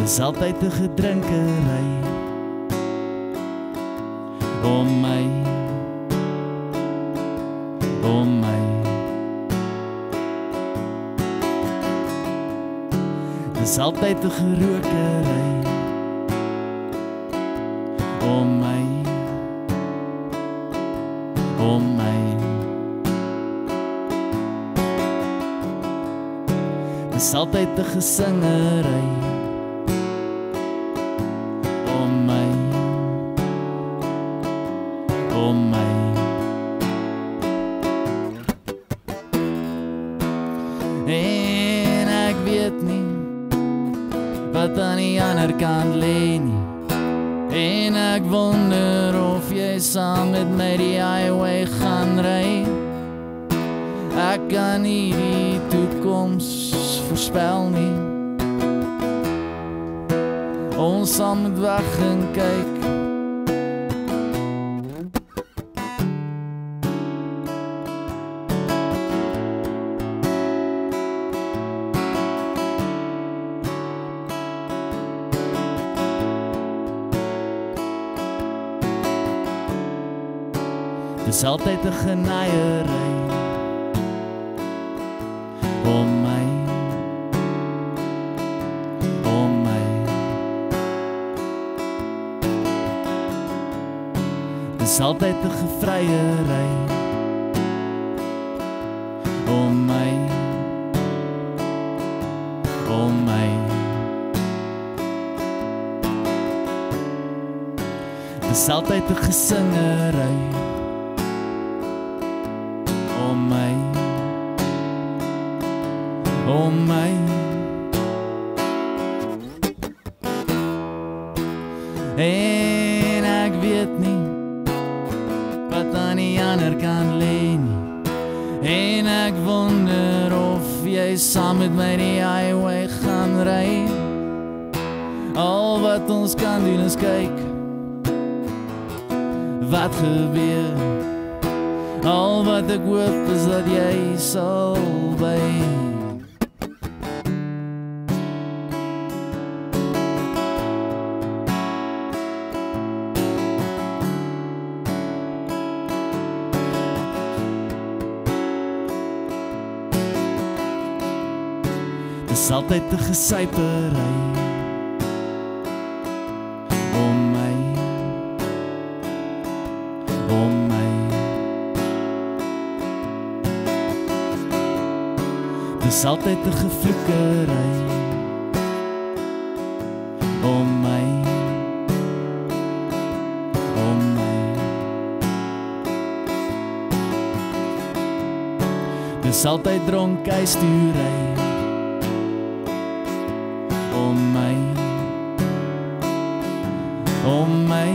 Dis altyd 'n gedrinkery om my, om my. Dis altyd 'n gerookery om my, om my. Dis altyd 'n gesingery om my, om my. En ek weet nie wat aan die ander kant lê nie. En ek wonder of jy saam met my die highway gaan ry. Ek kan nie die toekoms voorspel nie. Ons sal moet wag en kyk. Dis altyd 'n genaaiery om my, om my. Dis altyd 'n gevryery om my, om my. Dis altyd 'n gesingery om my, om my. En ek weet nie wat aan die ander kant lê nie. En ek wonder of jy saam met my die highway gaan ry. Al wat ons kan doen is kyk wat gebeur. Al wat ek hoop is dat jy sal by. Dis altyd 'n gesypery om my, om my. Dis altyd 'n gevloekery om my, om my. Dis altyd dronk huistoery om my, om my.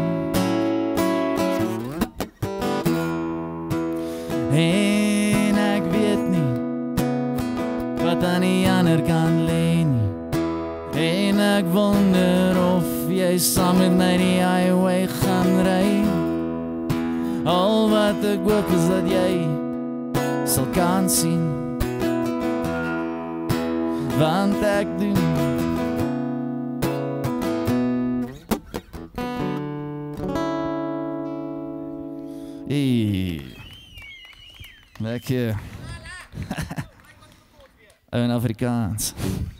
En ek weet nie wat aan die ander kant lê nie. En ek wonder of jy saam met my die highway gaan ry. Al wat ek hoop is dat jy sal kan sien, want ek doen lekker. En Afrikaans.